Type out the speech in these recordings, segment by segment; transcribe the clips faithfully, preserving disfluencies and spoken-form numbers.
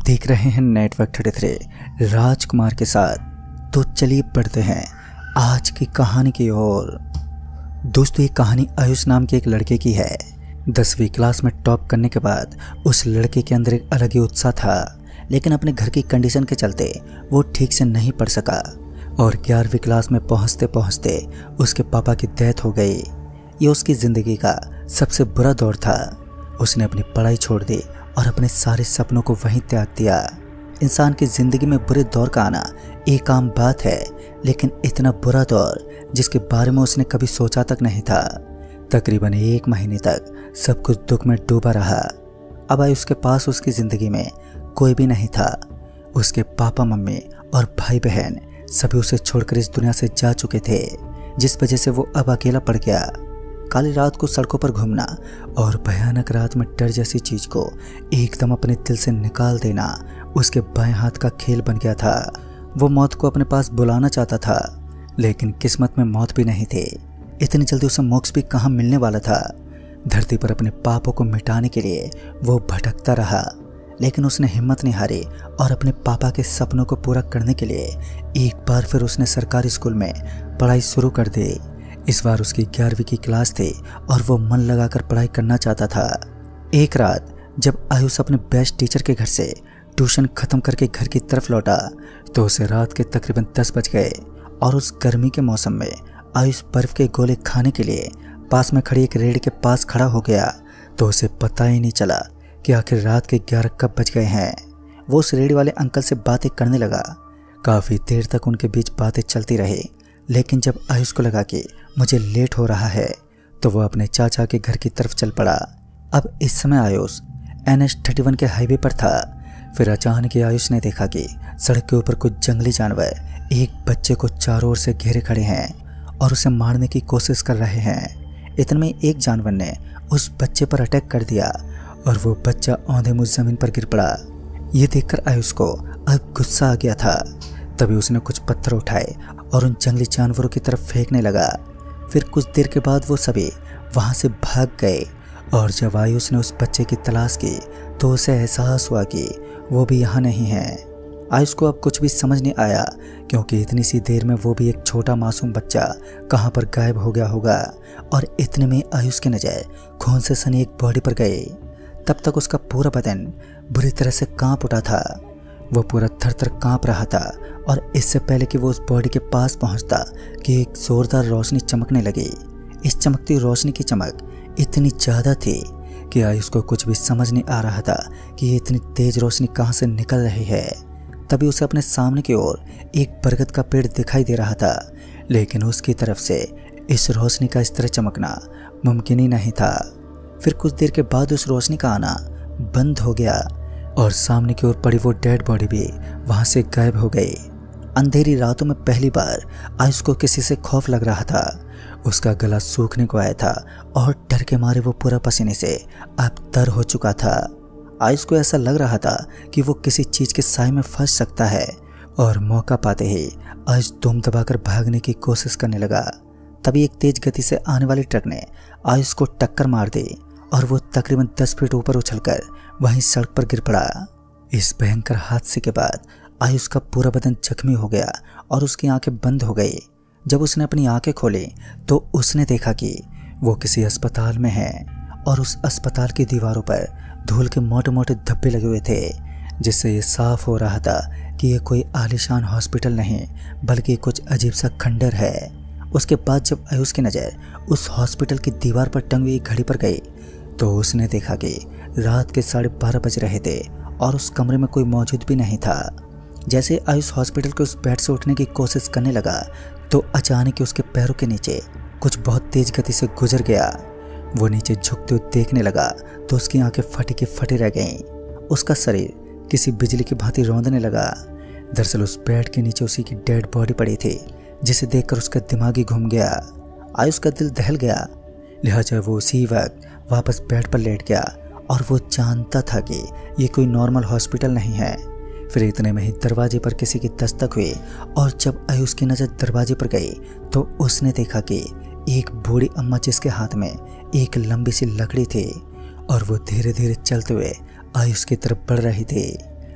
देख रहे हैं नेटवर्क थर्टी थ्री राजकुमार के साथ। तो चलिए पढ़ते हैं आज की कहानी की ओर। दोस्तों, ये कहानी आयुष नाम के एक लड़के की है। दसवीं क्लास में टॉप करने के बाद उस लड़के के अंदर एक अलग ही उत्साह था, लेकिन अपने घर की कंडीशन के चलते वो ठीक से नहीं पढ़ सका और ग्यारहवीं क्लास में पहुंचते पहुंचते उसके पापा की डेथ हो गई। ये उसकी ज़िंदगी का सबसे बुरा दौर था। उसने अपनी पढ़ाई छोड़ दी और अपने सारे सपनों को वहीं त्याग दिया। इंसान की ज़िंदगी में बुरे दौर का आना एक आम बात है, लेकिन इतना बुरा दौर जिसके बारे में उसने कभी सोचा तक नहीं था। तकरीबन एक महीने तक सब कुछ दुख में डूबा रहा। अब आयुष के पास उसकी ज़िंदगी में कोई भी नहीं था। उसके पापा मम्मी और भाई बहन सभी उसे छोड़कर इस दुनिया से जा चुके थे, जिस वजह से वो अब अकेला पड़ गया। काली रात को सड़कों पर घूमना और भयानक रात में डर जैसी चीज को एकदम अपने दिल से निकाल देना उसके बाएं हाथ का खेल बन गया था। वो मौत को अपने पास बुलाना चाहता था, लेकिन किस्मत में मौत भी नहीं थी। इतनी जल्दी उसे मोक्ष भी कहाँ मिलने वाला था। धरती पर अपने पापों को मिटाने के लिए वो भटकता रहा, लेकिन उसने हिम्मत नहीं हारी और अपने पापा के सपनों को पूरा करने के लिए एक बार फिर उसने सरकारी स्कूल में पढ़ाई शुरू कर दी। इस बार उसकी ग्यारहवीं की क्लास थी और वो मन लगाकर पढ़ाई करना चाहता था। एक रात जब आयुष अपने बेस्ट टीचर के घर से ट्यूशन खत्म करके घर की तरफ लौटा तो उसे रात के तकरीबन दस बज गए और उस गर्मी के मौसम में आयुष बर्फ के गोले खाने के लिए पास में खड़ी एक रेहड़ी के पास खड़ा हो गया तो उसे पता ही नहीं चला कि आखिर रात के ग्यारह कब बज गए हैं। वो उस रेहड़ी वाले अंकल से बातें करने लगा। काफ़ी देर तक उनके बीच बातें चलती रही, लेकिन जब आयुष को लगा कि मुझे लेट हो रहा है तो वो अपने चाचा के घर की तरफ चल पड़ा। अब इस समय Ayush N H thirty one के हाईवे पर था। फिर अचानक आयुष ने देखा कि सड़क के ऊपर कुछ जंगली जानवर एक बच्चे को चारों ओर से घेरे खड़े हैं और उसे मारने की कोशिश कर रहे हैं। इतने में एक जानवर ने उस बच्चे पर अटैक कर दिया और वो बच्चा औंधे मुँह जमीन पर गिर पड़ा। ये देखकर आयुष को अब गुस्सा आ गया था। तभी उसने कुछ पत्थर उठाए और उन जंगली जानवरों की तरफ फेंकने लगा। फिर कुछ देर के बाद वो सभी वहां से भाग गए और जब आयुष ने उस बच्चे की तलाश की तो उसे एहसास हुआ कि वो भी यहाँ नहीं है। आयुष को अब कुछ भी समझ नहीं आया, क्योंकि इतनी सी देर में वो भी एक छोटा मासूम बच्चा कहाँ पर गायब हो गया होगा। और इतने में आयुष की नज़र खून से सनी एक बॉडी पर गई। तब तक उसका पूरा बदन बुरी तरह से कांप उठा था। वो पूरा थर थर कांप रहा था और इससे पहले कि वो उस बॉडी के पास पहुंचता कि एक जोरदार रोशनी चमकने लगी। इस चमकती रोशनी की चमक इतनी ज़्यादा थी कि आयुष को कुछ भी समझ नहीं आ रहा था कि ये इतनी तेज रोशनी कहाँ से निकल रही है। तभी उसे अपने सामने की ओर एक बरगद का पेड़ दिखाई दे रहा था, लेकिन उसकी तरफ से इस रोशनी का इस तरह चमकना मुमकिन ही नहीं था। फिर कुछ देर के बाद उस रोशनी का आना बंद हो गया और सामने की ओर पड़ी वो डेड बॉडी भी वहां से गायब हो गई। अंधेरी रातों में पहली बार आयुष को किसी से खौफ लग रहा था। उसका गला सूखने को आया था और डर के मारे वो पूरा पसीने से अब तर हो चुका था। आयुष को ऐसा लग रहा था कि वो किसी चीज के साए में फंस सकता है और मौका पाते ही आयुष दुम दबाकर भागने की कोशिश करने लगा। तभी एक तेज गति से आने वाली ट्रक ने आयुष को टक्कर मार दी और वो तकरीबन दस फीट ऊपर उछलकर वहीं सड़क पर गिर पड़ा। इस भयंकर हादसे के बाद आयुष का पूरा बदन जख्मी हो गया और उसकी आंखें बंद हो गई। जब उसने अपनी आंखें खोली तो उसने देखा कि वो किसी अस्पताल में है और उस अस्पताल की दीवारों पर धूल के मोटे मोटे धब्बे लगे हुए थे, जिससे ये साफ हो रहा था कि ये कोई आलीशान हॉस्पिटल नहीं बल्कि कुछ अजीब सा खंडर है। उसके बाद जब आयुष की नज़र उस हॉस्पिटल की दीवार पर टंगी हुई घड़ी पर गई तो उसने देखा कि रात के साढ़े बारह बज रहे थे और उस कमरे में कोई मौजूद भी नहीं था। जैसे आयुष हॉस्पिटल के उस बेड से उठने की कोशिश करने लगा तो अचानक उसके पैरों के नीचे कुछ बहुत तेज गति से गुजर गया। वो नीचे झुकते हुए देखने लगा तो उसकी आंखें फटी के फटी रह गईं। उसका शरीर किसी बिजली की भांति रौंदने लगा। दरअसल उस बेड के नीचे उसी की डेड बॉडी पड़ी थी, जिसे देखकर उसका दिमाग ही घूम गया। आयुष का दिल दहल गया, लिहाजा वो उसी वक्त वापस बेड पर लेट गया और वो जानता था कि ये कोई नॉर्मल हॉस्पिटल नहीं है। फिर इतने में ही दरवाजे पर किसी की दस्तक हुई और जब आयुष की नज़र दरवाजे पर गई तो उसने देखा कि एक बूढ़ी अम्मा जिसके हाथ में एक लंबी सी लकड़ी थी और वो धीरे धीरे चलते हुए आयुष की तरफ बढ़ रही थी।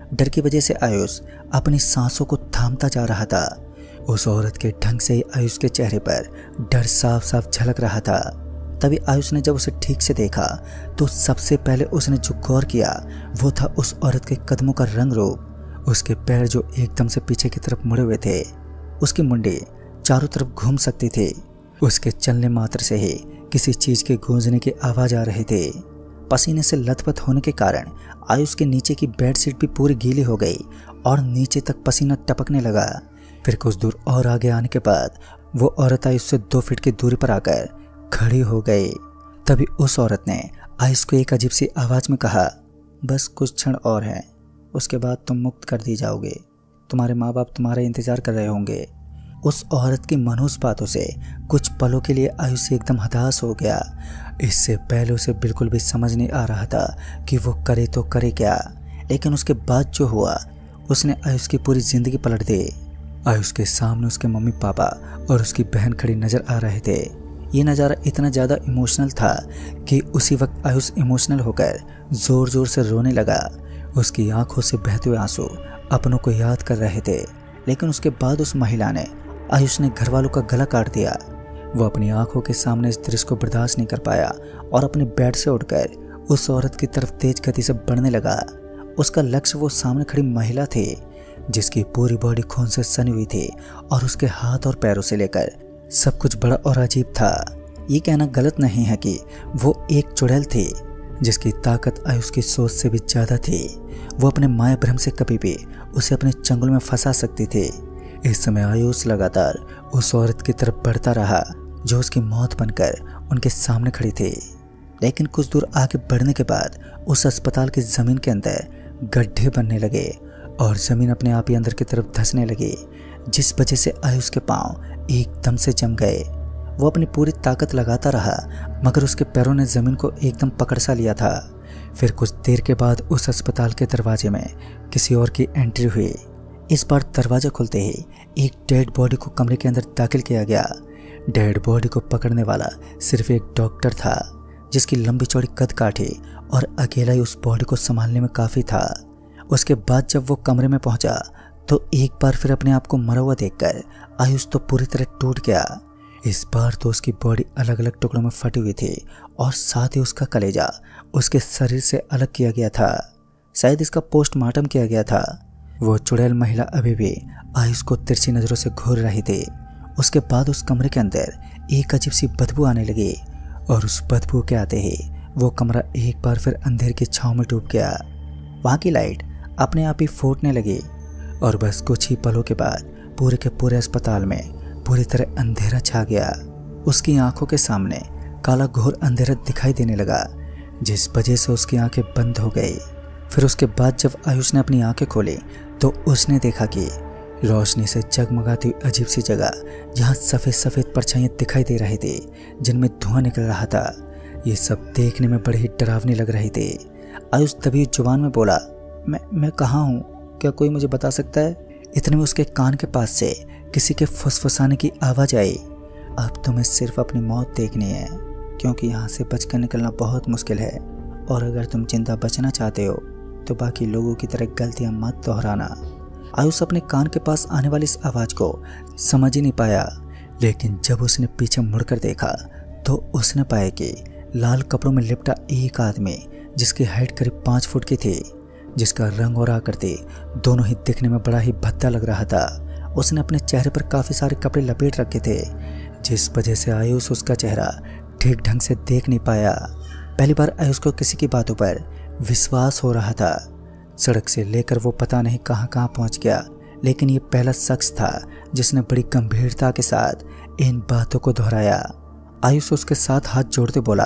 डर की वजह से आयुष अपनी सांसों को थामता जा रहा था। उस औरत के ढंग से ही आयुष के चेहरे पर डर साफ साफ झलक रहा था। तभी आयुष ने जब उसे ठीक से देखा तो सबसे पहले उसने जो गौर किया वो था उस औरत के कदमों का रंग रूप। उसके पैर जो एकदम से पीछे की तरफ मुड़े हुए थे, उसकी मुंडी चारों तरफ घूम सकती थी। उसके चलने मात्र से ही किसी चीज के गूंजने की आवाज आ रहे थे। पसीने से लथपथ होने के कारण आयुष के नीचे की बेडशीट भी पूरी गीली हो गई और नीचे तक पसीना टपकने लगा। फिर कुछ दूर और आगे आने के बाद वो औरत आयुष से दो फीट की दूरी पर आकर खड़ी हो गई। तभी उस औरत ने आयुष को एक अजीब सी आवाज में कहा, बस कुछ क्षण और हैं, उसके बाद तुम मुक्त कर दी जाओगे। तुम्हारे माँ बाप तुम्हारा इंतजार कर रहे होंगे। उस औरत की मनहूस बातों से कुछ पलों के लिए आयुष एकदम हताश हो गया। इससे पहले उसे बिल्कुल भी समझ नहीं आ रहा था कि वो करे तो करे क्या, लेकिन उसके बाद जो हुआ उसने आयुष की पूरी जिंदगी पलट दी। आयुष के सामने उसके मम्मी पापा और उसकी बहन खड़ी नजर आ रहे थे। ये नज़ारा इतना ज़्यादा इमोशनल था कि उसी वक्त आयुष इमोशनल होकर ज़ोर ज़ोर से रोने लगा। उसकी आंखों से बहते हुए आंसू अपनों को याद कर रहे थे। लेकिन उसके बाद उस महिला ने आयुष ने घर वालों का गला काट दिया। वो अपनी आंखों के सामने इस दृश्य को बर्दाश्त नहीं कर पाया और अपने बेड से उठकर उस औरत की तरफ तेज गति से बढ़ने लगा। उसका लक्ष्य वो सामने खड़ी महिला थी जिसकी पूरी बॉडी खून से सनी हुई थी और उसके हाथ और पैरों से लेकर सब कुछ बड़ा और अजीब था। ये कहना गलत नहीं है कि वो एक चुड़ैल थी जिसकी ताकत आयुष की सोच से भी ज्यादा थी। वो अपने माया भ्रम से कभी भी उसे अपने चंगुल में फंसा सकती थी। इस समय आयुष लगातार उस औरत की तरफ बढ़ता रहा जो उसकी मौत बनकर उनके सामने खड़ी थी। लेकिन कुछ दूर आगे बढ़ने के बाद उस अस्पताल की जमीन के अंदर गड्ढे बनने लगे और जमीन अपने आप ही अंदर की तरफ धंसने लगी, जिस वजह से आयुष के पांव एकदम से जम गए। वो अपनी पूरी ताकत लगाता रहा मगर उसके पैरों ने जमीन को एकदम पकड़ सा लिया था। फिर कुछ देर के बाद उस अस्पताल के दरवाजे में किसी और की एंट्री हुई। इस बार दरवाजा खुलते ही एक डेड बॉडी को कमरे के अंदर दाखिल किया गया। डेड बॉडी को पकड़ने वाला सिर्फ एक डॉक्टर था जिसकी लंबी चौड़ी कद काठी और अकेला ही उस बॉडी को संभालने में काफ़ी था। उसके बाद जब वो कमरे में पहुंचा तो एक बार फिर अपने आप को मरा हुआ देखकर आयुष तो पूरी तरह टूट गया। इस बार तो उसकी बॉडी अलग अलग टुकड़ों में फटी हुई थी और साथ ही उसका कलेजा उसके शरीर से अलग किया गया था। शायद इसका पोस्टमार्टम किया गया था। वो चुड़ैल महिला अभी भी आयुष को तिरछी नज़रों से घूर रही थी। उसके बाद उस कमरे के अंदर एक अजीब सी बदबू आने लगी और उस बदबू के आते ही वो कमरा एक बार फिर अंधेरे की छाँव में डूब गया। वहाँ की लाइट अपने आप ही फूटने लगी और बस कुछ ही पलों के बाद पूरे के पूरे अस्पताल में पूरी तरह अंधेरा छा गया। उसकी आंखों के सामने काला घोर अंधेरा दिखाई देने लगा जिस वजह से उसकी आंखें बंद हो गई। फिर उसके बाद जब आयुष ने अपनी आंखें खोली तो उसने देखा कि रोशनी से जगमगाती हुई अजीब सी जगह जहाँ सफ़ेद सफ़ेद परछाइयाँ दिखाई दे रही थी जिनमें धुआं निकल रहा था। ये सब देखने में बड़े ही डरावनी लग रही थी। आयुष तभी जुबान में बोला, मैं मैं कहाँ हूँ? क्या कोई मुझे बता सकता है? इतने में उसके कान के पास से किसी के फुसफुसाने की आवाज़ आई। अब तुम्हें सिर्फ अपनी मौत देखनी है क्योंकि यहाँ से बचकर निकलना बहुत मुश्किल है और अगर तुम जिंदा बचना चाहते हो तो बाकी लोगों की तरह गलतियाँ मत दोहराना। आयुष अपने कान के पास आने वाली इस आवाज़ को समझ ही नहीं पाया, लेकिन जब उसने पीछे मुड़कर देखा तो उसने पाया कि लाल कपड़ों में लिपटा एक आदमी जिसकी हाइट करीब पाँच फुट की थी, जिसका रंग और आकृति दोनों ही दिखने में बड़ा ही भद्दा लग रहा था। उसने अपने चेहरे पर काफ़ी सारे कपड़े लपेट रखे थे जिस वजह से आयुष उसका चेहरा ठीक ढंग से देख नहीं पाया। पहली बार आयुष को किसी की बातों पर विश्वास हो रहा था। सड़क से लेकर वो पता नहीं कहाँ कहाँ पहुँच गया, लेकिन ये पहला शख्स था जिसने बड़ी गंभीरता के साथ इन बातों को दोहराया। आयुष उसके साथ हाथ जोड़ते बोला,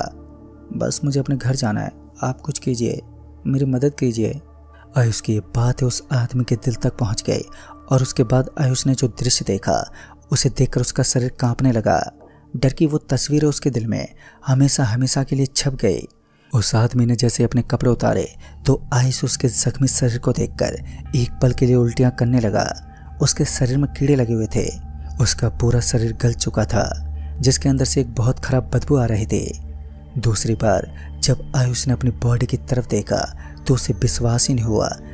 बस मुझे अपने घर जाना है, आप कुछ कीजिए, मेरी मदद कीजिए। आयुष की ये बात उस आदमी के दिल तक पहुंच गई और उसके बाद आयुष ने जो दृश्य देखा उसे देखकर उसका शरीर कांपने लगा। डर की वो तस्वीरें उसके दिल में हमेशा हमेशा के लिए छप गई। उस आदमी ने जैसे अपने कपड़े उतारे तो आयुष उसके जख्मी शरीर को देखकर एक पल के लिए उल्टियां करने लगा। उसके शरीर में कीड़े लगे हुए थे। उसका पूरा शरीर गल चुका था जिसके अंदर से एक बहुत खराब बदबू आ रही थी। दूसरी बार जब आयुष ने अपनी बॉडी की तरफ देखा तो उसे विश्वास ही नहीं हुआ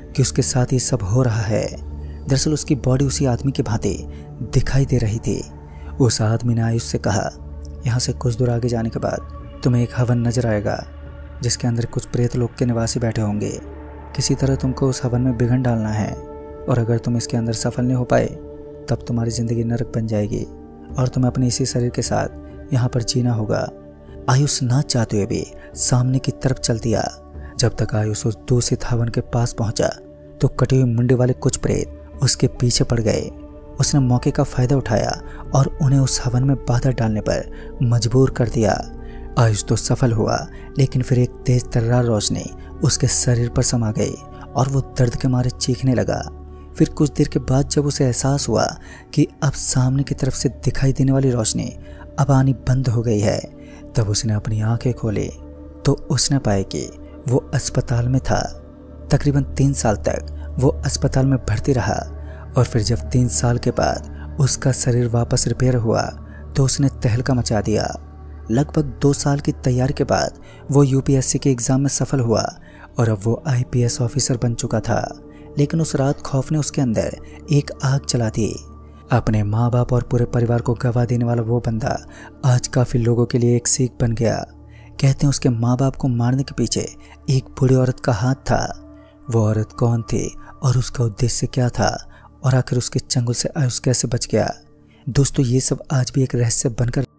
कि उसके साथ ये सब हो रहा है। दरअसल उसकी बॉडी उसी आदमी की भांति दिखाई दे रही थी। उस आदमी ने आयुष से कहा, यहाँ से कुछ दूर आगे जाने के बाद तुम्हें एक हवन नजर आएगा जिसके अंदर कुछ प्रेत लोक के निवासी बैठे होंगे। किसी तरह तुमको उस हवन में बिघन डालना है और अगर तुम इसके अंदर सफल नहीं हो पाए तब तुम्हारी जिंदगी नरक बन जाएगी और तुम्हें अपने इसी शरीर के साथ यहाँ पर जीना होगा। आयुष ना चाहते हुए भी सामने की तरफ चल दिया। जब तक आयुष उस दूषित हवन के पास पहुंचा तो कटी हुई मुंडी वाले कुछ प्रेत उसके पीछे पड़ गए। उसने मौके का फायदा उठाया और उन्हें उस हवन में बाधा डालने पर मजबूर कर दिया। आयुष तो सफल हुआ, लेकिन फिर एक तेज तर्रार रोशनी उसके शरीर पर समा गई और वो दर्द के मारे चीखने लगा। फिर कुछ देर के बाद जब उसे एहसास हुआ कि अब सामने की तरफ से दिखाई देने वाली रोशनी अब आनी बंद हो गई है, तब उसने अपनी आंखें खोली तो उसने पाया कि वो अस्पताल में था। तकरीबन तीन साल तक वो अस्पताल में भर्ती रहा और फिर जब तीन साल के बाद उसका शरीर वापस रिपेयर हुआ तो उसने तहलका मचा दिया। लगभग दो साल की तैयारी के बाद वो यूपीएससी के एग्ज़ाम में सफल हुआ और अब वो आईपीएस ऑफिसर बन चुका था। लेकिन उस रात खौफ ने उसके अंदर एक आग जला दी। अपने माँ बाप और पूरे परिवार को गवा देने वाला वो बंदा आज काफ़ी लोगों के लिए एक सीख बन गया। कहते हैं उसके माँ बाप को मारने के पीछे एक बूढ़ी औरत का हाथ था। वो औरत कौन थी और उसका उद्देश्य क्या था और आखिर उसके चंगुल से आयुष कैसे बच गया? दोस्तों, ये सब आज भी एक रहस्य बनकर